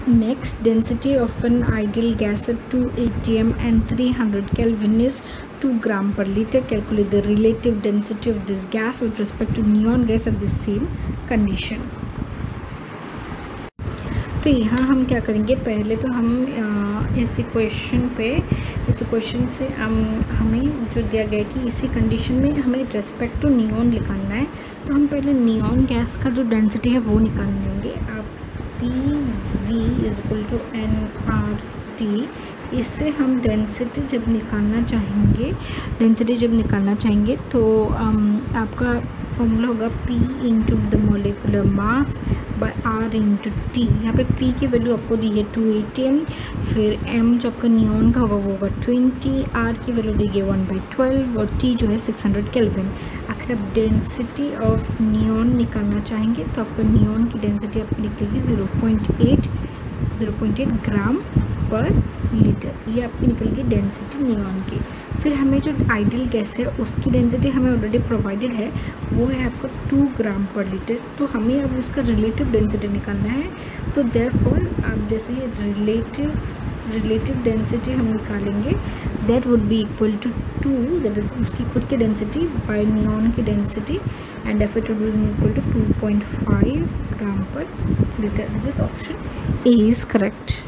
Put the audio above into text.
Next, density of an ideal gas at 2 atm and 300 Kelvin is 2 gram per liter. Calculate the relative density of this gas with respect to neon gas at the same condition. तो यहाँ हम क्या करेंगे, पहले तो हम इस equation से हमें जो दिया गया है कि इसी कंडीशन में हमें रेस्पेक्ट टू नियॉन निकालना है, तो हम पहले नियॉन गैस का जो डेंसिटी है वो निकाल लेंगे. आप PV = nRT, इससे हम डेंसिटी जब निकालना चाहेंगे तो आपका फॉर्मूला होगा P into the molecular mass by R into T. यहाँ पे P की वैल्यू आपको दी है 2 atm, फिर M जो आपका नियॉन का होगा वो होगा 20, R की वैल्यू दी गई 1/12 और T जो है 600 केल्विन. आखिर आप डेंसिटी ऑफ नियॉन निकालना चाहेंगे तो आपका नियॉन की डेंसिटी आपको निकलेगी 0.8 ग्राम पर लीटर. ये आपकी निकल गई डेंसिटी नियॉन की. फिर हमें जो आइडियल गैस है उसकी डेंसिटी हमें ऑलरेडी प्रोवाइडेड है, वो है आपका 2 ग्राम पर लीटर. तो हमें अब उसका रिलेटिव डेंसिटी निकालना है. तो देयरफॉर आप जैसे रिलेटिव डेंसिटी हम निकालेंगे, that would be equal to 2, that is उसकी खुद की डेंसिटी बाय नियॉन की density, and if it would be equal to 2.5 gram per litre. This option A is correct.